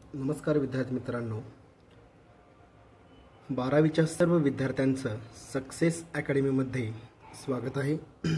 नमस्कार विद्यार्थी मित्रांनो, 12वीच्या सर्व विद्यार्थ्यांचं सक्सेस अकॅडमीमध्ये स्वागत आहे।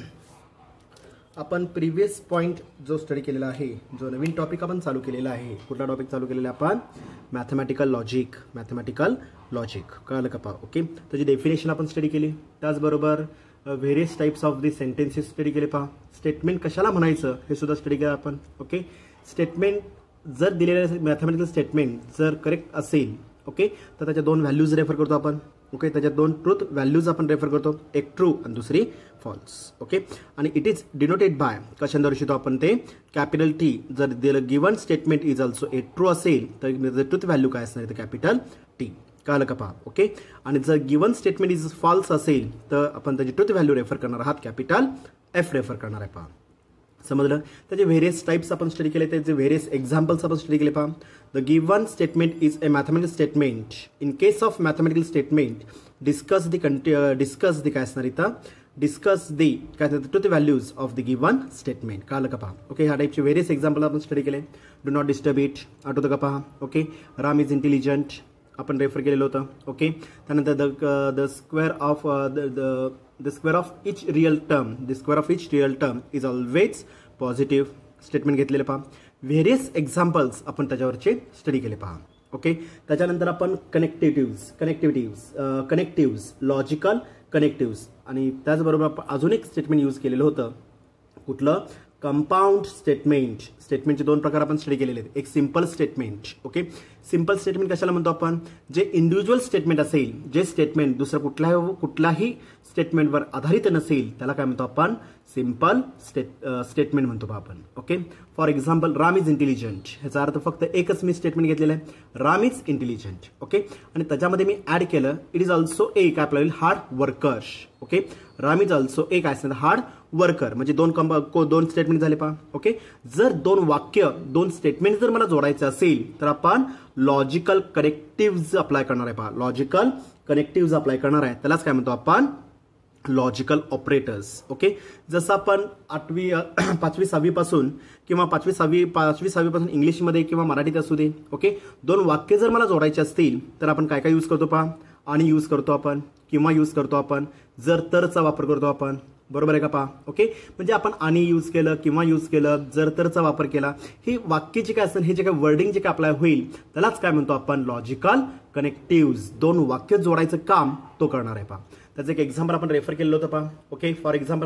आपण प्रीवियस पॉइंट जो स्टडी केलेला आहे, जो नवीन टॉपिक आपण चालू केलेला आहे, कुठला टॉपिक चालू केलेला आपण मॅथमॅटिकल लॉजिक कळलं का पा? ओके, त्याची डेफिनेशन आपण स्टडी केली, त्याचबरोबर various types of the sentences study केले पा, स्टेटमेंट कशाला म्हणायचं हे सुद्धा स्टडी केलं आपण। ओके, स्टेटमेंट जर दिलेलं मॅथमॅटिकल स्टेटमेंट जर करेक्ट असेल, ओके, तर त्याच्या दोन व्हॅल्यूज रेफर करतो आपण। ओके, त्याच्या दोन ट्रूथ व्हॅल्यूज आपण रेफर करतो, एक ट्रू आणि दुसरी फॉल्स। ओके, आणि इट इज डिनोटेड बाय, कशाने दर्शवतो आपण ते कॅपिटल टी। जर दिलं given statement is also a true असेल तर ट्रूथ व्हॅल्यू काय असणार आहे, कॅपिटल टी। कळलं का पहा? ओके, आणि जर गिवन स्टेटमेंट इज फॉल्स असेल तर आपण त्याची ट्रूथ व्हॅल्यू रेफर करणार आहात, कॅपिटल एफ रेफर करणार आहे। पहा, समजलं? त्याचे व्हेरियस टाइप्स आपण स्टडी केले, त्याचे व्हेरियस एक्झाम्पल्स आपण स्टडी केले। पहा, the given statement is a mathematical statement. In case of mathematical statement discuss the काय असणार इथं, डिस्कस द काय truth values of the given statement. कळलं का पहा? ओके, ह्या टाइपचे व्हेरियस एक्झाम्पल आपण स्टडी केले। डू नॉट डिस्टर्ब इट आठवतं का पहा? ओके, राम इज इंटेलिजंट आपण रेफर केलेलं होतं। ओके, त्यानंतर the square of each real term is always positive statement घेतलेले पहा। व्हेरियस एक्झाम्पल्स आपण त्याच्यावरचे स्टडी केले पहा। ओके, त्याच्यानंतर आपण कनेक्टिव्ज लॉजिकल कनेक्टिव्स, आणि त्याचबरोबर आपण अजून एक स्टेटमेंट यूज केलेलं होतं, कुठलं? कंपाऊंड स्टेटमेंटचे दोन प्रकार आपण स्टडी केलेले आहेत, एक simple statement. Okay, simple statement कशाला म्हणतो आपण? जे इंडिव्हिज्युअल स्टेटमेंट असेल, जे स्टेटमेंट दुसरं कुठलाही स्टेटमेंटवर आधारित नसेल, त्याला काय म्हणतो आपण? सिंपल स्टेटमेंट म्हणतो आपण। Okay, for example Ram is intelligent, ह्याचा अर्थ फक्त एकच मी स्टेटमेंट घेतलेलं आहे, राम इज इंटेलिजंट। ओके, आणि त्याच्यामध्ये मी ऍड केलं इट इज ऑल्सो ए काय आपल्याला hard worker. Okay, Ram is also a काय असणार, हार्ड वर्कर, म्हणजे दोन स्टेटमेंट झाले पहा। ओके, जर दोन स्टेटमेंट जर मला जोडायचे असेल तर आपण लॉजिकल कनेक्टिव्ज अप्लाय करणार आहे पहा, लॉजिकल कनेक्टिव्ज अप्लाय करणार आहे, त्यालाच काय म्हणतो आपण? Logical operators. ओके, जसं आपण 5वी 6वी पासून किंवा 5वी 6वी पासून इंग्लिशमध्ये किंवा मराठीत असू दे, ओके, दोन वाक्य जर मला जोडायचे असतील तर आपण काय काय यूज करतो पहा? आणि यूज करतो आपण, किंवा यूज करतो आपण, जर तरचा वापर करतो आपण, बरोबर आहे का पहा? ओके, म्हणजे आपण आणि यूज केलं, किंवा यूज केलं, जर तरचा वापर केला, ही वाक्य जे काय असेल, हे जे काय वर्डिंग जे काय अप्लाय होईल त्यालाच काय म्हणतो आपण? Logical connectives. दोन वाक्य जोडायचं काम तो करणार आहे पहा। त्याचं एक एक्झाम्पल आपण रेफर केलं होतं पहा। ओके, फॉर एक्झाम्पल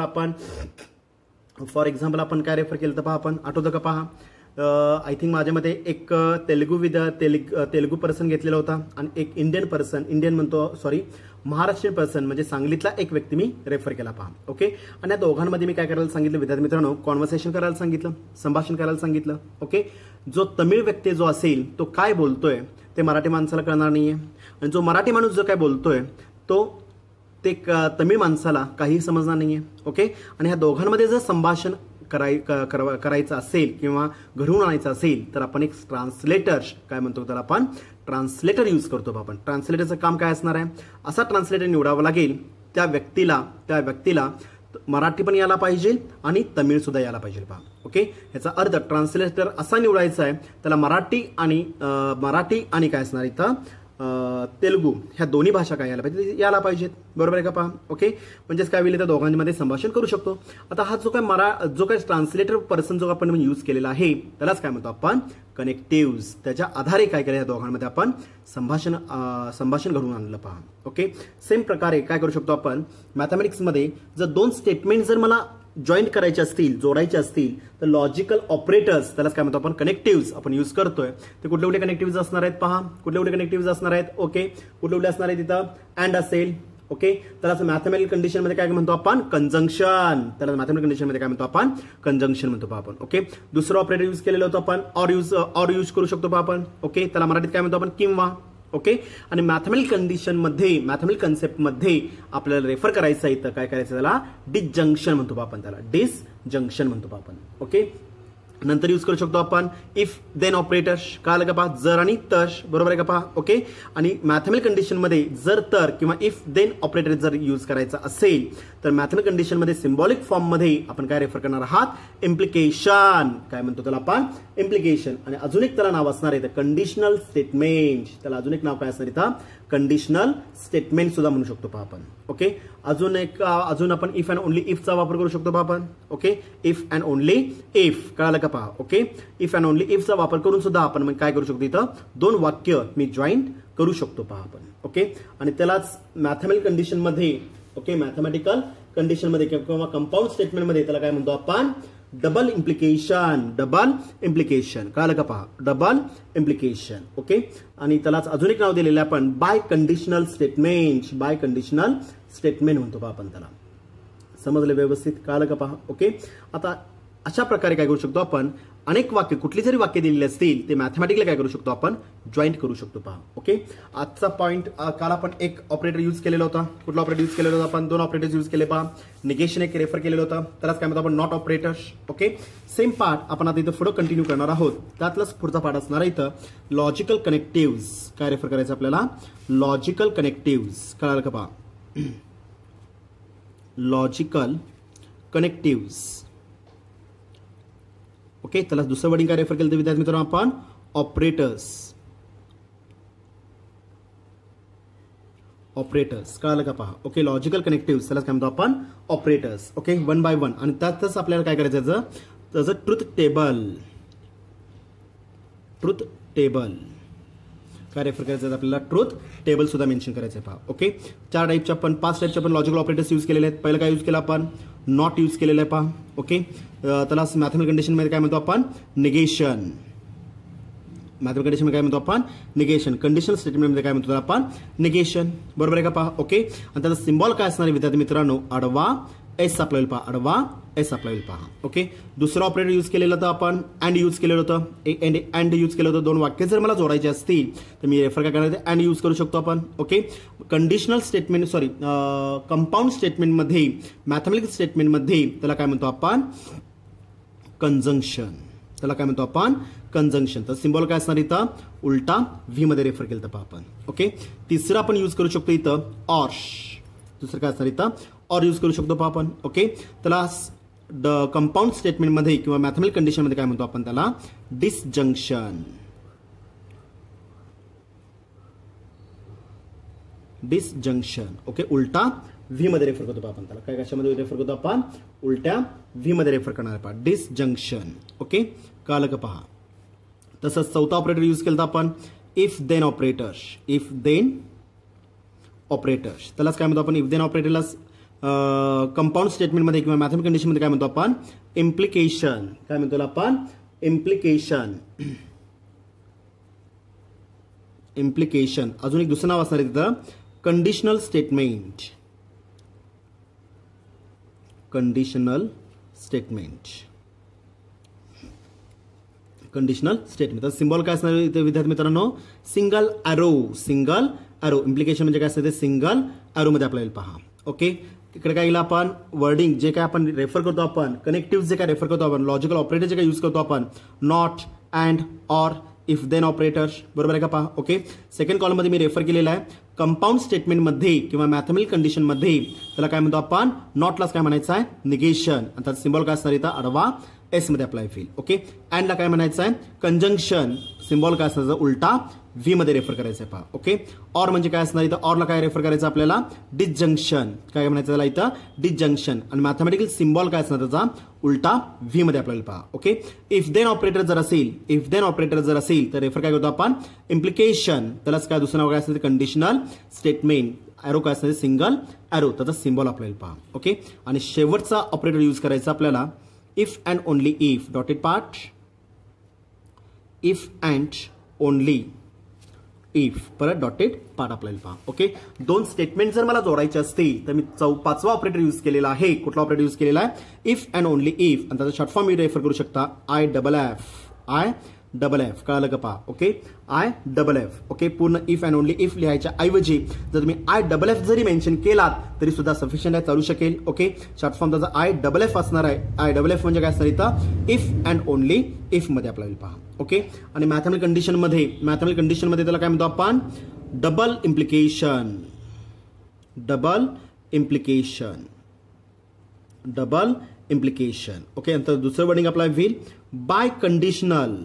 आपण काय रेफर केलं होतं पहा, आपण आठवतं का पहा? आय थिंक माझ्यामध्ये एक तेलुगू पर्सन घेतलेला होता आणि एक महाराष्ट्रीयन पर्सन म्हणजे सांगलीतला एक व्यक्ती मी रेफर केला पहा। ओके, आणि या दोघांमध्ये मी काय करायला सांगितलं विद्यार्थी मित्रांनो? कॉन्व्हर्सेशन करायला सांगितलं, संभाषण करायला सांगितलं। ओके, जो तमिळ व्यक्ती जो असेल तो काय बोलतोय ते मराठी माणसाला कळणार नाहीये, आणि जो मराठी माणूस जो काय बोलतोय ते तमिळ माणसाला काही समजणार नाहीये। ओके, आणि ह्या दोघांमध्ये जर संभाषण करायचं असेल किंवा घडवून आणायचं असेल तर आपण एक ट्रान्सलेटर काय म्हणतो त्याला आपण? ट्रान्सलेटर यूज करतो आपण। ट्रान्सलेटरचं काम काय असणार आहे? असा ट्रान्सलेटर निवडावा लागेल त्या व्यक्तीला मराठी पण यायला पाहिजे आणि तमिळ सुद्धा यायला पाहिजे पहा। ओके, ह्याचा अर्थ ट्रान्सलेटर असा निवडायचा आहे त्याला मराठी आणि काय असणार इथं तेलुगू ह्या दोन्ही भाषा काय यायला पाहिजेत, बरोबर आहे का पहा? ओके, म्हणजेच काय होईल, त्या दोघांमध्ये संभाषण करू शकतो। आता हा जो काय ट्रान्सलेटर पर्सन जो आपण यूज केलेला आहे त्यालाच काय म्हणतो आपण? कनेक्टिव्ज। त्याच्या आधारे काय केलं, या दोघांमध्ये आपण संभाषण घडवून आणलं पहा। ओके, सेम प्रकारे काय करू शकतो आपण मॅथमॅटिक्समध्ये? जर दोन स्टेटमेंट जर मला जॉईंट करायचे असतील, जोडायचे असतील, तर लॉजिकल ऑपरेटर्स त्यालाच काय म्हणतो आपण? कनेक्टिव्ज आपण यूज करतोय। ते कुठले कनेक्टिव्ज असणार आहेत पहा, कुठले कनेक्टिव्ज असणार आहेत? ओके, कुठले असणार आहेत? तिथं अँड असेल। ओके, त्याला मॅथमॅटिकल कंडिशन मध्ये काय म्हणतो आपण? कंजंक्शन। त्याला मॅथमॅटिकल कंडिशन मध्ये काय म्हणतो आपण? कंजंक्शन म्हणतो पहा आपण। ओके, दुसरं ऑपरेटर यूज केलेलं होतं आपण ऑर यूज करू शकतो पहा आपण। ओके, त्याला मराठीत काय म्हणतो आपण? किंवा। ओके, आणि मॅथमॅटिकल कन्सेप्ट मध्ये आपल्याला रेफर करायचं आहे तर काय करायचं? त्याला डिसजंक्शन म्हणतो आपण, त्याला डिसजंक्शन म्हणतो आपण। ओके, नंतर यूज करू शकतो आपण इफ देन ऑपरेटर, कळालं का पहा, जर आणि तर, बरोबर आहे का पहा. ओके. आणि मॅथमेटिकल कंडिशन मध्ये जर तर किंवा इफ देन ऑपरेटर जर यूज करायचा असेल तर मॅथमेटिकल कंडिशन मध्ये सिम्बॉलिक फॉर्म मध्ये आपण काय रेफर करणार आहात, इम्प्लिकेशन. काय म्हणतो त्याला आपण, इम्प्लिकेशन. आणि अजून एक त्याला नाव असणार आहे तर कंडिशनल स्टेटमेंट. त्याला अजून एक नाव काय असणार इथं, कंडिशनल स्टेटमेंट सुद्धा म्हणू शकतो पहा आपण. ओके. अजून आपण इफ अँड ओनली इफचा वापर करू शकतो पहा आपण. Okay. If and only if, कळालं का पहा. ओके. इफ अँड ओनली इफचा वापर करून सुद्धा आपण काय करू शकतो, इथं 2 वाक्य मी जॉईंट करू शकतो पहा आपण. ओके. आणि त्यालाच मॅथमेटिकल कंडिशन मध्ये, ओके, मॅथमेटिकल कंडिशन मध्ये किंवा कंपाऊंड स्टेटमेंट मध्ये त्याला काय म्हणतो आपण, डबल इम्प्लिकेशन. डबल इम्प्लिकेशन, कळालं का पहा, डबल इम्प्लिकेशन. ओके. आणि त्यालाच अजून एक नाव दिलेलं आहे आपण biconditional statement. Biconditional statement म्हणतो पहा आपण त्याला. समजलं व्यवस्थित, कळालं का पहा. ओके. आता अशा प्रकारे काय करू शकतो आपण, अनेक वाक्य, कुठली जरी वाक्य दिलेली असतील ते मॅथमॅटिकली काय करू शकतो आपण, जॉईंट करू शकतो पहा. ओके. आजचा पॉईंट, काल आपण एक ऑपरेटर यूज केलेला होता. कुठला ऑपरेटर यूज केलेला होता आपण, 2 ऑपरेटर्स यूज केले पहा. निगेशन एक रेफर केलेलं होतं, त्यालाच काय म्हणतो आपण, not operator. Okay. Same part आपण आता इथं पुढे कंटिन्यू करणार आहोत. त्यातलाच पुढचा पार्ट असणार आहे इथं लॉजिकल कनेक्टिव्ह. काय रेफर करायचं आपल्याला, लॉजिकल कनेक्टिव्ह. कळालं का पहा, लॉजिकल कनेक्टिव्ह. ओके. त्याला दुसरं वर्डिंग काय रेफर केलं तर विद्यार्थी मित्रांनो आपण ऑपरेटर्स. ऑपरेटर्स, कळालं का पहा. ओके. लॉजिकल कनेक्टिव्ह त्याला काय म्हणतो आपण, ऑपरेटर्स. ओके. 1 बाय 1. आणि त्यातच आपल्याला काय करायचं, त्याचं ट्रुथ टेबल. ट्रुथ टेबल काय रेफर करायचं आपल्याला, ट्रुथ टेबल सुद्धा मेन्शन करायचं आहे पहा. ओके. 4 टाईपचे आपण, 5 टाईपचे आपण लॉजिकल ऑपरेटर्स यूज केलेले आहेत. पहिलं काय यूज केलं आपण, नॉट यूज केलेलं आहे पहा. ओके. त्याला मॅथमेटिकल कंडिशन मध्ये काय म्हणतो आपण, निगेशन. मॅथमेटिकल कंडिशन मध्ये काय म्हणतो आपण, निगेशन. कंडिशनल स्टेटमेंट मध्ये काय म्हणतो आपण, निगेशन. बरोबर आहे का पहा. ओके. आणि त्याचा सिम्बॉल काय असणार आहे विद्यार्थी मित्रांनो, आडवा एस अप्लाय होईल पहा, आडवा एस अप्लाय होईल पहा. ओके. दुसरं ऑपरेटर यूज केलेलं होतं आपण, अँड यूज केलेलं होतं. अँड यूज केलं होतं. 2 वाक्य जर मला जोडायचे असतील तर मी रेफर काय करणार, अँड यूज करू शकतो आपण. Okay. Conditional statement, sorry, compound statement मध्ये, मॅथमेटिकल स्टेटमेंट मध्ये त्याला काय म्हणतो आपण, कंजंक्शन. त्याला काय म्हणतो आपण, कंजंक्शन. तर सिम्बॉल काय असणार इथं, उलटा व्ही मध्ये रेफर केलं तर पहा आपण. ओके. तिसरं आपण यूज करू शकतो इथं ऑर. दुसरं काय असणार इथं, ऑर यूज करू शकतो पहा आपण. ओके. त्याला कंपाऊंड स्टेटमेंट मध्ये किंवा मॅथमेटिकल कंडिशन मध्ये काय म्हणतो आपण, त्याला डिसजंक्शन. डिसजंक्शन. ओके. उलटा व्ही मध्ये रेफर करतो आपण त्याला. काय कशामध्ये रेफर करतो आपण, उलट्या व्ही मध्ये रेफर करणार पहा, डिसजंक्शन. ओके. कळालं का पहा. तसंच चौथा ऑपरेटर यूज केलं आपण, if then operator. If then operator त्यालाच काय म्हणतो आपण, इफ देन ऑपरेटरला कंपाऊंड स्टेटमेंट मध्ये किंवा मॅथमेटिकल कंडिशन मध्ये काय म्हणतो आपण, इम्प्लिकेशन. काय म्हणतो आपण, इम्प्लिकेशन. इम्प्लिकेशन. अजून एक दुसरं नाव असणार आहे तिथं, conditional statement. Conditional statement. Conditional statement. तर सिम्बॉल काय असणार इथे विद्यार्थी मित्रांनो, single arrow. Single arrow. Implication म्हणजे काय असतं ते, सिंगल ॲरो मध्ये आपल्याला पहा. ओके. इकडे काय केलं आपण, वर्डिंग जे काय आपण रेफर करतो आपण, कनेक्टिव्ह जे काय रेफर करतो आपण, लॉजिकल ऑपरेटर जे काय यूज करतो आपण, not, and, or, if then operator. बरोबर आहे का पहा. ओके. सेकंड कॉलम मध्ये मी रेफर केलेला आहे, कंपाऊंड स्टेटमेंट मध्ये किंवा मॅथमेटिकल कंडिशन मध्ये त्याला काय म्हणतो आपण, नॉटलाच काय म्हणायचं आहे, निगेशन. आणि त्याचा सिम्बॉल काय असणार इथं, आडवा एस मध्ये अप्लाय होईल. ओके. अँडला काय म्हणायचं आहे, कंजंक्शन. सिम्बॉल काय असणार, उलटा व्ही मध्ये रेफर करायचं आहे पहा. ओके. ऑर म्हणजे काय असणार इथं, ऑरला काय रेफर करायचं आपल्याला, डिसजंक्शन. काय म्हणायचं त्याला इथं, डिसजंक्शन. आणि मॅथमेटिकल सिम्बॉल काय असणार त्याचा, उलटा व्ही मध्ये आपल्याला पहा. ओके. इफ देन ऑपरेटर जर असेल, इफ देन ऑपरेटर जर असेल तर रेफर काय करतो आपण, इम्प्लिकेशन. त्यालाच काय दुसरं नाव काय असतं, कंडिशनल स्टेटमेंट. ॲरो काय असणार, सिंगल ॲरो. त्याचा सिम्बॉल आपल्याला पहा. ओके. आणि शेवटचा ऑपरेटर यूज करायचा आपल्याला, if and only if, dotted part, if and only if, परत डॉटेड पार्ट आपल्याला पहा. ओके. 2 स्टेटमेंट जर मला जोडायचे असतील तर मी 5वा ऑपरेटर यूज केलेला आहे. कुठला ऑपरेटर यूज केलेला आहे, इफ अँड ओनली इफ. आणि त्याचा शॉर्ट फॉर्म मी रेफर करू शकता, IFF. डबल एफ, कळालं का पहा. Okay, I double F. Okay, पूर्ण इफ अँड ओनली इफ लिहायच्या ऐवजी जर तुम्ही आय डबल एफ जरी मेन्शन केलात तरी सुद्धा सफिशियंट आहे, चालू शकेल. ओके, शॉर्ट फॉर्म त्याचा आय डबल एफ असणार आहे. आय डबल एफ म्हणजे काय असणार इथं, इफ अँड ओनली इफ मध्ये आपल्याला पहा. ओके, आणि मॅथमॅटिकल कंडिशनमध्ये त्याला काय म्हणतो आपण, डबल इम्प्लिकेशन. ओके, नंतर दुसरं वर्डिंग अप्लाय होईल बाय कंडिशनल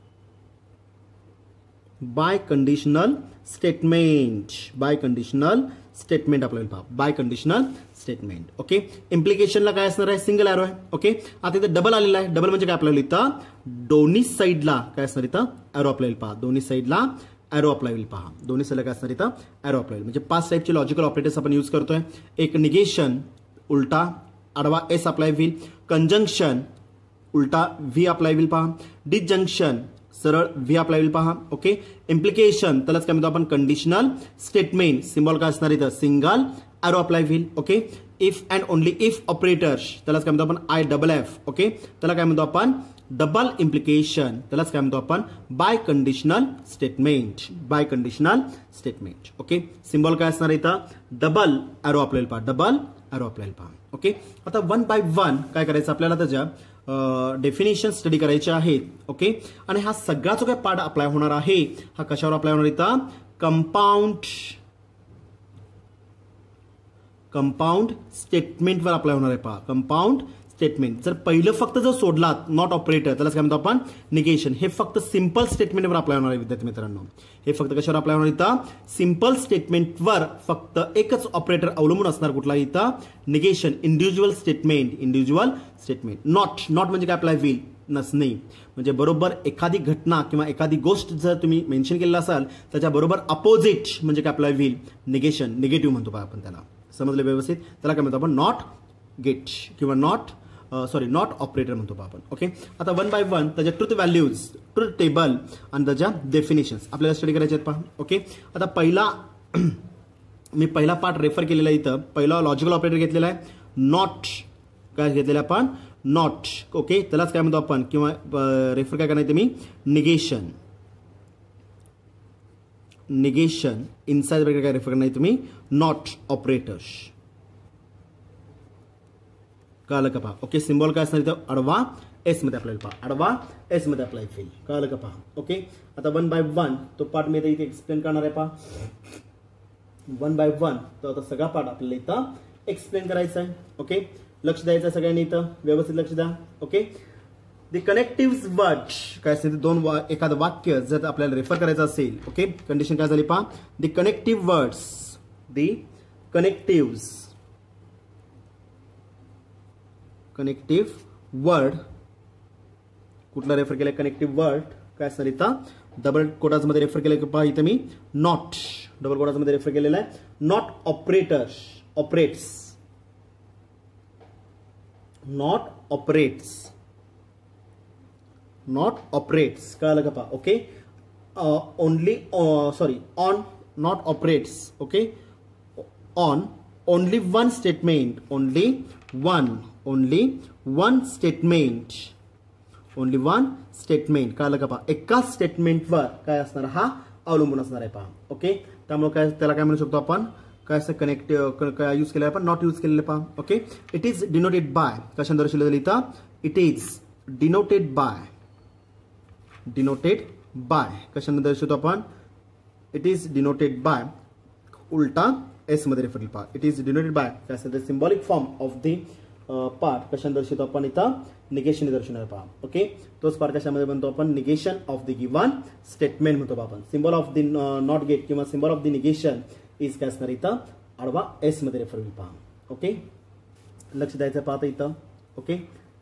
स्टेटमेंट. आपल्याला पहा बाय कंडिशनल स्टेटमेंट. ओके, इम्प्लिकेशनला काय असणार आहे, सिंगल एरो आहे. ओके, आता इथे डबल आलेला आहे. डबल म्हणजे काय आपल्याला इथं दोन्ही साईडला काय असणार इथं एरो आपल्याला पहा. दोन्ही साईडला एरो अप्लाय होईल पहा. दोन्ही साईडला काय असणार इथं एरो अप्लाय होईल. म्हणजे 5 टाईपचे लॉजिकल ऑपरेटर्स आपण यूज करतोय. एक निगेशन, उलटा आडवा एस अप्लाय होईल. कंजंक्शन, उलटा व्ही अप्लाय होईल पहा. डिसजंक्शन, सरळ व्ही अप्लाय होईल पहा. ओके, इम्प्लिकेशन त्यालाच काय म्हणतो आपण कंडिशनल स्टेटमेंट. सिम्बॉल काय असणार इथं सिंगल एरो अप्लाय होईल. Okay, if and only if operators त्यालाच काय म्हणतो आपण आय डबल एफ. ओके, त्याला काय म्हणतो आपण डबल इम्प्लिकेशन. त्यालाच काय म्हणतो आपण biconditional statement. Okay, symbol काय असणार इथं डबल एरो आपल्याला पहा. ओके, आता 1 by 1 काय करायचं आपल्याला, त्याच्या डेफिनेशन स्टडी करायचे आहेत. ओके, आणि हा सगळा जो काय पार्ट अप्लाय होणार आहे हा कशावर अप्लाय होणार इथं, कंपाऊंड स्टेटमेंटवर अप्लाय होणार आहे पहा. कंपाऊंड स्टेटमेंट जर पहिलं फक्त जर सोडलात नॉट ऑपरेटर त्याला काय म्हणतो आपण निगेशन. हे फक्त सिंपल स्टेटमेंटवर अप्लाय होणार आहे विद्यार्थी मित्रांनो. हे फक्त कशावर अप्लाय होणार इथं, सिंपल स्टेटमेंटवर फक्त एकच ऑपरेटर अवलंबून असणार. कुठला इथं निगेशन, इंडिव्हिज्युअल स्टेटमेंट. नॉट म्हणजे काय अप्लाय होईल, नसणे. म्हणजे बरोबर एखादी घटना किंवा एखादी गोष्ट जर तुम्ही मेन्शन केलेला असाल त्याच्या बरोबर अपोजिट म्हणजे काय अप्लाय होईल, निगेशन, निगेटिव्ह म्हणतो पहा आपण त्याला. समजलं व्यवस्थित, त्याला काय म्हणतो आपण नॉट गेट किंवा नॉट ऑपरेटर म्हणतो आपण. ओके, आता 1 by 1 त्याच्या ट्रुथ व्हॅल्यूज, ट्रुथ टेबल आणि त्याच्या डेफिनेशन्स आपल्याला स्टडी करायचे आहेत पहा. ओके, आता मी पहिला पार्ट रेफर केलेला इथं. पहिला लॉजिकल ऑपरेटर घेतलेला आहे नॉट. काय घेतलेला आपण नॉट. ओके, त्यालाच काय म्हणतो आपण किंवा रेफर काय करायचं मी निगेशन. इनसाइड ब्रॅकेट काय रेफर करणार तुम्ही नॉट ऑपरेटर्स. कळलं का पहा. ओके, सिम्बॉल काय असणार इथं आडवा एस मध्ये आपल्याला पहा. आडवा एस मध्ये अप्लाय होईल. कळलं का पहा. ओके, आता 1 by 1 तो पार्ट मी इथे एक्सप्लेन करणार आहे पहा. 1 by 1 तर आता सगळा पार्ट आपल्याला इथं एक्सप्लेन करायचा आहे. ओके, लक्ष द्यायचं सगळ्यांनी इथं, व्यवस्थित लक्ष द्या. ओके, द कनेक्टिव्ह वर्ड काय असते, एखादं वाक्य जर आपल्याला रेफर करायचं असेल. ओके, कंडिशन काय झाली पहा, द कनेक्टिव्ह वर्ड कुठला रेफर केलाय, कनेक्टिव्ह वर्ड काय असणार इथं डबल कोटाज मध्ये रेफर केलंय पहा. इथं मी नॉट डबल कोटाज मध्ये रेफर केलेला आहे. Not operators, not operates. कळलं का पहा. Okay, on not operates. Okay, on only one statement, only one statement. कळलं का पहा. एका स्टेटमेंटवर काय असणार हा अवलंबून असणार आहे पहा. ओके, त्यामुळे काय त्याला काय म्हणू शकतो आपण, काय असं काय यूज केलं आपण, नॉट यूज केलेलं पहा. Okay, it is denoted by. कशाने दर्शवलं जाईल इथं, इट इज डिनोटेड बाय. कशाने दर्शवतो आपण, इट इज डिनोटेड बाय, उलटा एस मध्ये रेफर पहा. इट इज डिनोटेड बाय काय असतं, symbolic form of the part कशाने दर्शवतो आपण इथं, निगेशन दर्शवणार पहा. ओके, तोच पार्ट कशामध्ये म्हणतो आपण, negation of the given statement म्हणतो आपण. Symbol of the not gate किंवा symbol of the negation is काय असणार इथं आडवा एस मध्ये रेफर होईल पहा. ओके, लक्ष द्यायचं पाहता इथं. Okay,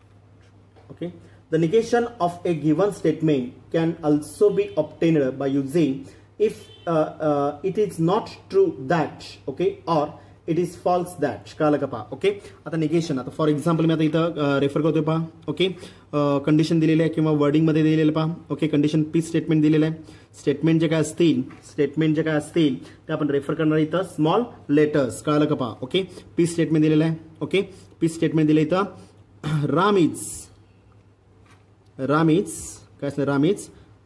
the negation of a given statement can also be obtained by using if it is not true that. Okay, or it is false that. कळलं का पहा. ओके, आता निगेशन, आता फॉर एक्झाम्पल मी आता इथं रेफर करतोय पहा. ओके, कंडिशन दिलेली आहे किंवा वर्डिंग मध्ये दिलेलं पहा. ओके, कंडिशन पी स्टेटमेंट दिलेलं आहे. स्टेटमेंट जे काय असतील ते आपण रेफर करणार इथं स्मॉल लेटर्स. कळलं का पहा. ओके, पी स्टेटमेंट दिलेलं आहे. ओके, पी स्टेटमेंट दिलं इथं राम इज काय असलं, Ram is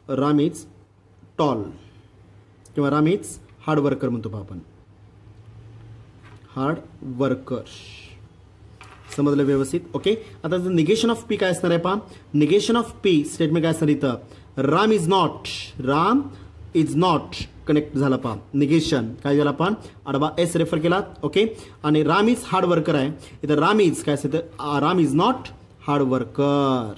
Ram is tall किंवा राम इज हार्ड वर्कर म्हणतो पहा आपण, हार्ड वर्कर. समजलं व्यवस्थित. ओके. आता निगेशन ऑफ पी काय असणार आहे पहा. निगेशन ऑफ पी स्टेटमेंट काय असणार इथं, राम इज नॉट कनेक्ट झाला पहा. निगेशन काय झालं आपण आडवा एस रेफर केला. ओके. आणि राम इज हार्ड वर्कर आहे इथं, राम इज काय असतं, Ram is not hard worker.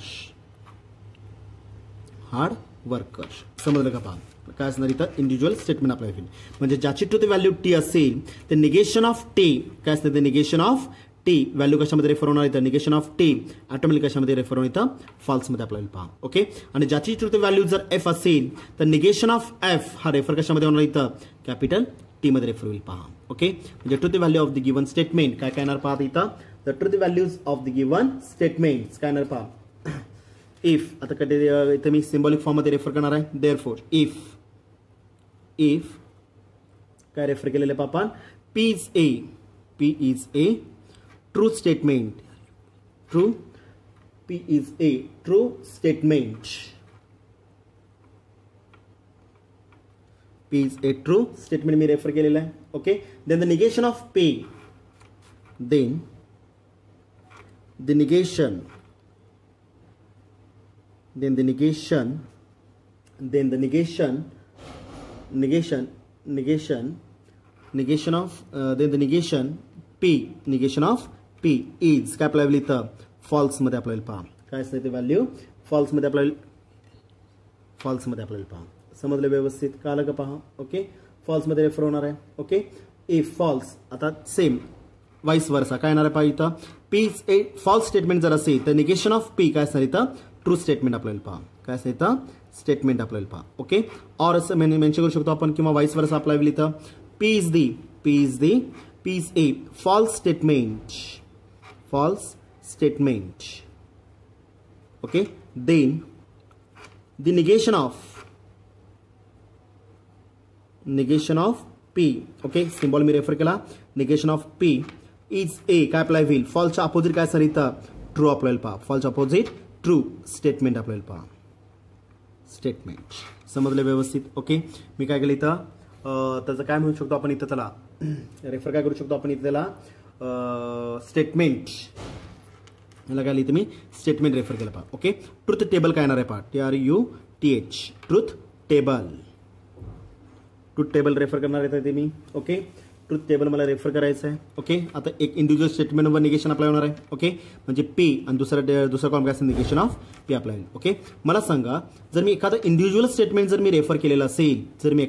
Hard worker. समजलं का पहा. काय असणार इथं इंडिव्हिज्युअल स्टेटमेंट अप्लाय होईल. म्हणजे ज्याची ट्रुथ व्हॅल्यू टी असेल ते निगेशन ऑफ टी काय असतं, ते निगेशन ऑफ टी व्हॅल्यू कशामध्ये रेफर होणार इथं, निगेशन ऑफ टी ऑटोमॅटिक कशामध्ये रेफर होणार इथं, फॉल्समध्ये अप्लाय होईल पहा. ओके. आणि ज्याची ट्रुथ व्हॅल्यू जर एफ असेल तर निगेशन ऑफ एफ हा रेफर कशामध्ये होणार इथं, कॅपिटल टी मध्ये रेफर होईल पहा. ओके. म्हणजे truth value of the given statement काय येणार पहा इथं, the truth values of the given statement काय येणार पहा. इफ आता कधी इथं मी सिम्बॉलिक फॉर्म मध्ये रेफर करणार आहे. देअरफॉर इफ काय रेफर केलेलं आहे आपण, P is a true statement, P is a true statement. P is a true statement मी रेफर केलेला आहे. Okay. Then the negation of P, then the negation of P is काय apply होईल इथं, फॉल्स मध्ये अप्लाय होईल पहा. काय असतं ते व्हॅल्यू फॉल्स मध्ये अप्लाय होईल पहा. समजलं व्यवस्थित का आलं का पहा. ओके. फॉल्स मध्ये रेफर होणार आहे. ओके. इफ फॉल्स आता सेम वाईस वर्सा काय येणार आहे पहा इथं, P is a false statement जर असेल तर निगेशन ऑफ पी काय असणार इथं, ट्रू स्टेटमेंट अप्लाय होईल पहा. काय असतं इथं, स्टेटमेंट अप्लाय होईल पहा. ओके. ऑर असं मेन्शन करू शकतो आपण किंवा वाईस वर्सा अप्लाय होईल इथं, P is a false statement. Okay. Then the negation of P. Okay. Symbol मी रेफर केला. negation of P is a काय अप्लाय होईल, फॉल्सच्या अपोजिट काय सर इथं, ट्रू अप्लाय होईल पहा. फॉल्सच्या अपोजिट ट्रू स्टेटमेंट अप्लाय होईल पहा. स्टेटमेंट. समजलं व्यवस्थित. ओके. मी काय केलं इथं, त्याचं काय म्हणू शकतो आपण इथं, त्याला रेफर काय करू शकतो आपण इथं, त्याला स्टेटमेंट, याला काय लिहितं मी, स्टेटमेंट रेफर केलं पहा. ओके. ट्रुथ टेबल काय येणार आहे पहा, TRUTH ट्रुथ टेबल रेफर करणार आहे ते मी. ओके. ट्रुथ टेबल मला रेफर करायचं आहे. ओके. आता एक इंडिव्हिज्युअल स्टेटमेंटवर निगेशन अप्लाय होणार आहे. ओके. म्हणजे पी आणि दुसरा कॉलम काय असेल, निगेशन ऑफ पी अप्लाय होईल. ओके. मला सांगा जर मी एखादं इंडिव्हिज्युअल स्टेटमेंट जर मी रेफर केलेलं असेल,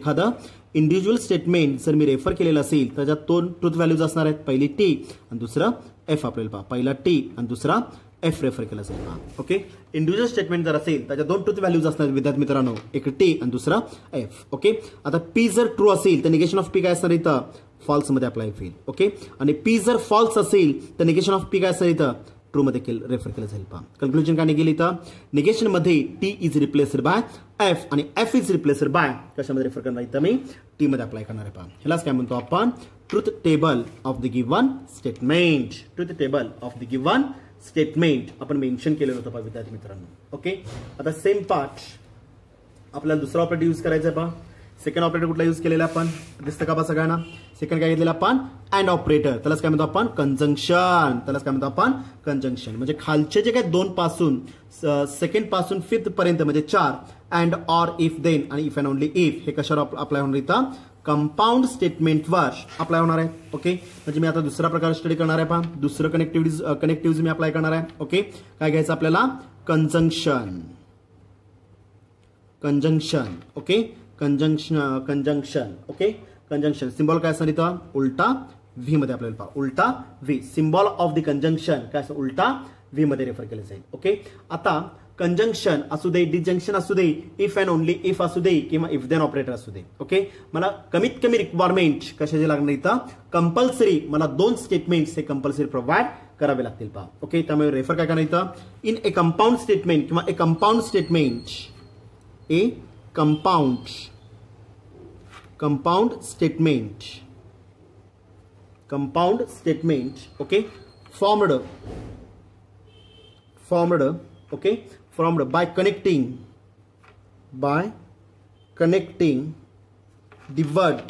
त्याच्यात दोन ट्रुथ व्हॅल्यूज असणार आहेत, पहिली टी आणि दुसरा एफ आपल्याला पहा. पहिला टी आणि दुसरा एफ रेफर केला असेल पहा. ओके. इंडिव्हिज्युअल स्टेटमेंट जर असेल त्याच्या दोन ट्रुथ व्हॅल्यूज असणार विद्यार्थी मित्रांनो, एक टी आणि दुसरा एफ. ओके. आता पी जर ट्रू असेल तर निगेशन ऑफ पी काय असणार इथं, फॉल्स मध्ये अप्लाय होईल. ओके. आणि पी जर फॉल्स असेल तर निगेशन ऑफ पी काय असणार इथं, ट्रू मध्ये रेफर केलं जाईल पहा. कन्क्लुजन काय निघेल इथं, निगेशन मध्ये T is replaced by F आणि एफ इज रिप्लेस्ड बाय कशामध्ये रेफर करणार इथं, मी टी मध्ये अप्लाय करणार आहे पहा. ह्यालाच काय म्हणतो आपण, truth table of the given statement. Truth table of the given statement आपण मेन्शन केलेलं होतं पहा विद्यार्थी मित्रांनो. ओके. आता सेम पार्ट आपल्याला दुसरा ऑपरेटर यूज करायचा आहे पहा. सेकंड ऑपरेटर कुठला यूज केलेला आपण, दिसतं का बा सगळ्यांना. सेकंड काय घेतलेला आपण, अँड ऑपरेटर. त्यालाच काय म्हणतो आपण, कंजंक्शन. म्हणजे खालचे जे काय दोन पासून सेकंड पासून फिफ्थ पर्यंत म्हणजे 4 अँड, ऑर, इफ, देन आणि इफ अँड ओनली इफ हे कशावर अप्लाय होणार इथं, कंपाऊंड स्टेटमेंटवर अप्लाय होणार आहे. ओके. म्हणजे मी आता दुसरा प्रकार स्टडी करणार आहे पहा. दुसरं कनेक्टिव्हिटी मी अप्लाय करणार आहे. ओके. काय घ्यायचं आपल्याला, conjunction. Okay. Conjunction. Okay. Conjunction symbol काय असणार इथं, उलटा व्ही मध्ये आपल्याला पहा. उलटा V, symbol of the conjunction काय असं, उलटा व्ही मध्ये रेफर केलं जाईल. ओके. आता कंजंक्शन असू दे, डिजंक्शन असू दे, इफ अँड ओनली इफ असू दे किंवा इफ देन ऑपरेटर असू दे. ओके. मला कमीत कमी रिक्वायरमेंट कशाची लागणार इथं, कंपल्सरी मला 2 स्टेटमेंट्स हे कंपल्सरी प्रोव्हाइड करावे लागतील पहा. ओके. त्यामुळे रेफर काय करणार इथं, इन ए कंपाऊंड स्टेटमेंट किंवा a compound statement, compound statement. Okay. Formed okay, formed by connecting by connecting the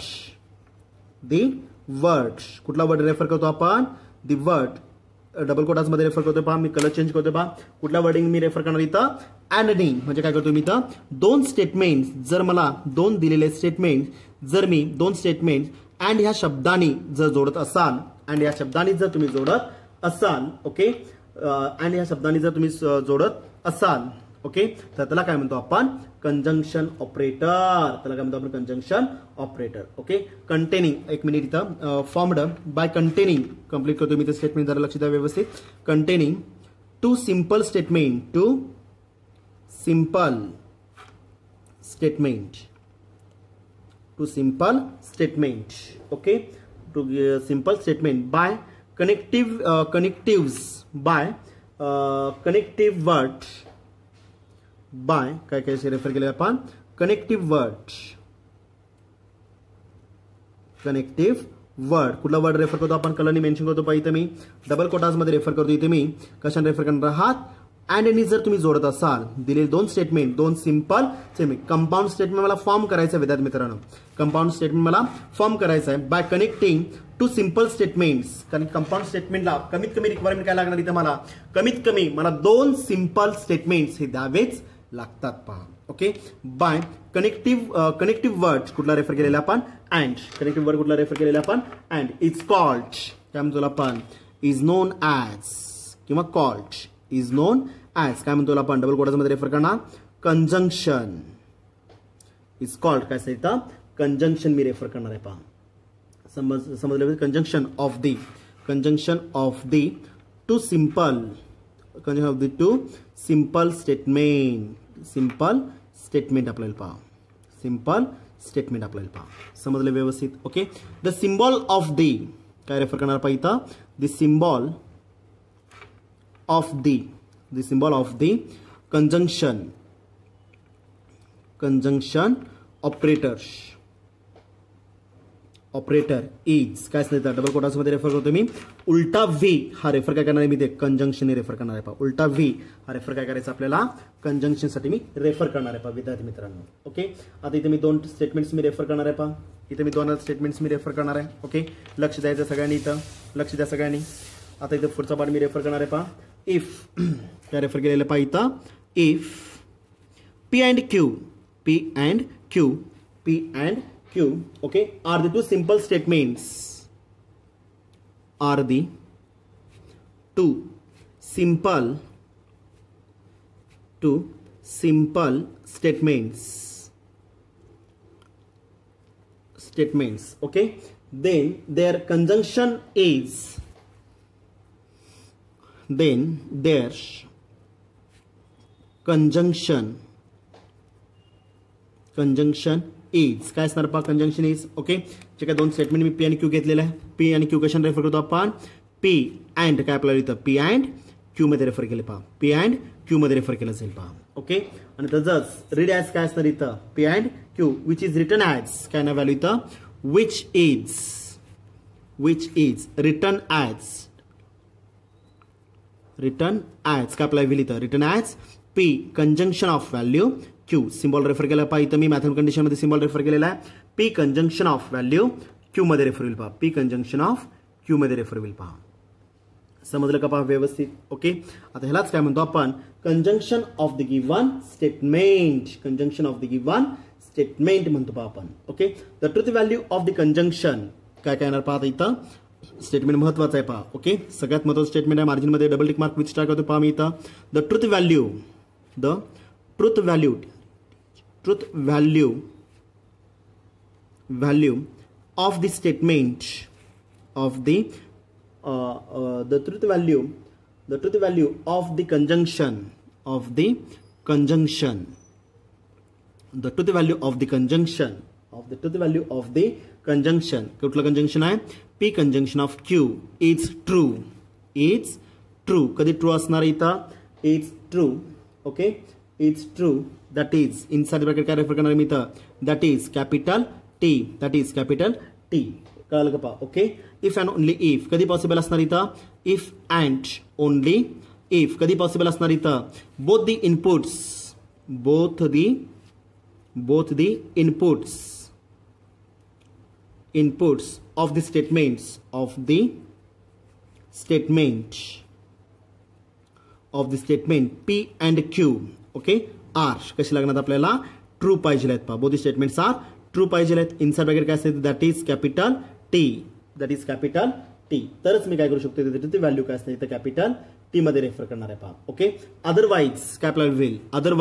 word कुठला वर्ड रेफर करतो आपण दी वर्ड डबल कोटामध्ये रेफर करतोय पहा मी कलर चेंज करतोय पहा कुठला वर्डिंग मी रेफर करणार इथं अँड म्हणजे काय करतो मी इथं दोन स्टेटमेंट जर मला दोन दिलेले स्टेटमेंट जर मी दोन स्टेटमेंट अँड ह्या शब्दांनी जर जोडत असाल अँड या शब्दांनी जर तुम्ही जोडत असाल ओके अँड या शब्दांनी जर तुम्ही जोडत असाल ओके तर त्याला काय म्हणतो आपण कंजंक्शन ऑपरेटर त्याला काय म्हणतो आपण कंजंक्शन ऑपरेटर ओके कंटेनिंग एक मिनिट इथं फॉर्मड बाय कंटेनिंग कंप्लीट करतो मी ते स्टेटमेंट जरा लक्ष द्या व्यवस्थित containing two simple statement okay two simple statement by connective word by काय काय रेफर केले आपण कनेक्टिव्ह वर्ड कुठला वर्ड रेफर करतो आपण कलरनी मेन्शन करतो पाहिजे इथे मी डबल कोटास मध्ये रेफर करतो इथे मी कशाने रेफर करणार आहात अँड यांनी जर तुम्ही जोडत असाल दिलेले दोन स्टेटमेंट दोन सिंपल स्टेटमेंट कंपाऊंड स्टेटमेंट मला फॉर्म करायचं आहे विद्यार्थी मित्रांनो कंपाऊंड स्टेटमेंट मला फॉर्म करायचं आहे by connecting two simple statements कारण कंपाऊंड स्टेटमेंटला कमीत कमी रिक्वायरमेंट काय लागणार इथे मला कमीत कमी मला दोन सिंपल स्टेटमेंट्स हे द्यावेच लागतात पहा ओके बाय कनेक्टिव्ह वर्ड कुठला रेफर केलेला आपण अँड कनेक्टिव्ह वर्ड कुठला रेफर केलेला आपण अँड इज कॉल्ड काय म्हणतो आपण इज नोन ॲज किंवा कॉल्ड इज नोन ॲज काय म्हणतो आपण डबल कोटामध्ये रेफर करणार कंजंक्शन इज कॉल्ड काय सांगितलं कंजंक्शन मी रेफर करणार आहे पहा समजलं conjunction of the two simple statement आपल्याला पहा समजलं व्यवस्थित okay the symbol of the काय रेफर करणार पाहिजे the symbol of the conjunction operator is काय सांगितलं डबल कोटासमध्ये रेफर करतो मी उलटा व्ही हा रेफर काय करणार आहे मी ते कंजंक्शन रेफर करणार आहे पहा उलटा व्ही हा रेफर काय करायचा आपल्याला कंजंक्शन साठी मी रेफर करणार आहे पहा विद्यार्थी मित्रांनो ओके आता इथे मी दोन स्टेटमेंट्स मी रेफर करणार आहे पहा इथे मी दोन स्टेटमेंट्स मी रेफर करणार आहे ओके लक्ष द्यायचं सगळ्यांनी इथं लक्ष द्या सगळ्यांनी आता इथे पुढचा पार्ट मी रेफर करणार आहे पहा इफ काय रेफर केलेलं पहा इथं if P and Q okay are the two simple statements okay then their conjunction is is काय असणार पहा कंजंक्शन इज ओके जे काय दोन स्टेटमेंट मी पी आणि क्यू घेतलेलं आहे पी आणि क्यू कशाने रेफर करतो आपण पी अँड काय आपल्याला इथं पी अँड क्यू मध्ये रेफर केले पहा पी अँड क्यू मध्ये रेफर केलं असेल पहा ओके आणि तसंच रीड ॲज काय असणार इथं P and Q which is return as काय ना व्हॅल्यू इथं विच इज रिटर्न ॲज काय आपल्याला व्हिल इथं return as P conjunction of value Q symbol refer केला पहा इथं मी मॅथमेटिकल कंडिशन मध्ये सिम्बॉल रेफर केलेला आहे P conjunction of value Q मध्ये रेफर होईल पहा पी कंजंक्शन ऑफ क्यू मध्ये रेफर होईल पहा समजलं का पहा व्यवस्थित ओके आता ह्यालाच काय म्हणतो आपण conjunction of the given statement म्हणतो पहा आपण okay the truth value of the conjunction काय काय येणार पहा इथं स्टेटमेंट महत्वाचं आहे पहा ओके सगळ्यात महत्वाचं स्टेटमेंट आहे मार्जिन मध्ये double tick mark which star करतो पहा मी इथं the truth value of the statement of the truth value of the conjunction कुठलं कंजंक्शन आहे P conjunction of Q is true कधी ट्रू असणार इथं is true okay it's true that is inside bracket काय रेफर करणार मी इथं that is capital T कळलं का पहा okay if and only if कधी पॉसिबल असणार इथं if and only if कधी पॉसिबल असणार इथं both the both the inputs of the statement P and Q okay R कशी लागणार आपल्याला ट्रू पाहिजे आहेत पहा बोथ स्टेटमेंट्स आर ट्रू पाहिजे आहेत इनसाइड ब्रॅकेट काय असेल दॅट इज कॅपिटल टी तरच मी काय करू शकतो तिथे व्हॅल्यू काय असते कॅपिटल टी मध्ये रेफर करणार आहे पहा ओके अदरवाइज काय आपल्याला होईल